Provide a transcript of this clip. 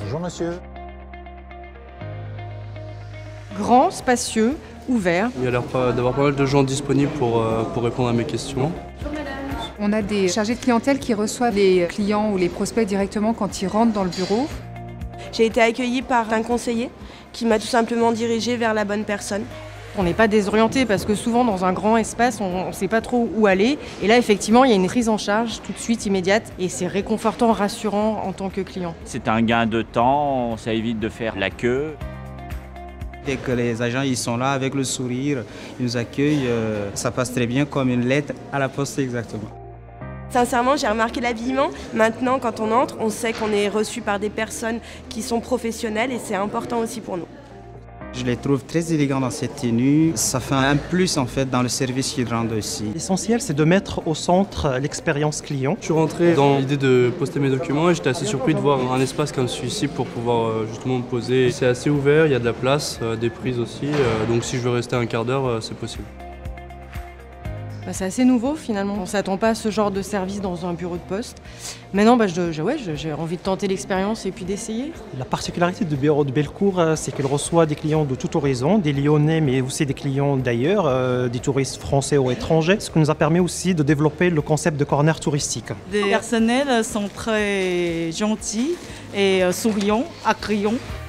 Bonjour monsieur. Grand, spacieux, ouvert. Il y a l'air d'avoir pas mal de gens disponibles pour répondre à mes questions. On a des chargés de clientèle qui reçoivent les clients ou les prospects directement quand ils rentrent dans le bureau. J'ai été accueillie par un conseiller qui m'a tout simplement dirigée vers la bonne personne. On n'est pas désorienté parce que souvent dans un grand espace, on ne sait pas trop où aller. Et là, effectivement, il y a une prise en charge tout de suite immédiate et c'est réconfortant, rassurant en tant que client. C'est un gain de temps, ça évite de faire la queue. Dès que les agents ils sont là avec le sourire, ils nous accueillent, ça passe très bien comme une lettre à la poste exactement. Sincèrement, j'ai remarqué l'habillement. Maintenant, quand on entre, on sait qu'on est reçu par des personnes qui sont professionnelles et c'est important aussi pour nous. Je les trouve très élégants dans cette tenue. Ça fait un plus en fait dans le service qu'ils rendent ici. L'essentiel, c'est de mettre au centre l'expérience client. Je suis rentré dans l'idée de poster mes documents et j'étais assez surpris de voir un espace comme celui-ci pour pouvoir justement me poser. C'est assez ouvert, il y a de la place, des prises aussi, donc si je veux rester un quart d'heure, c'est possible. C'est assez nouveau finalement. On ne s'attend pas à ce genre de service dans un bureau de poste. Maintenant, j'ai envie de tenter l'expérience et puis d'essayer. La particularité du bureau de Bellecour, c'est qu'elle reçoit des clients de tout horizon, des Lyonnais, mais aussi des clients d'ailleurs, des touristes français ou étrangers, ce qui nous a permis aussi de développer le concept de corner touristique. Les personnels sont très gentils et souriants, accueillants.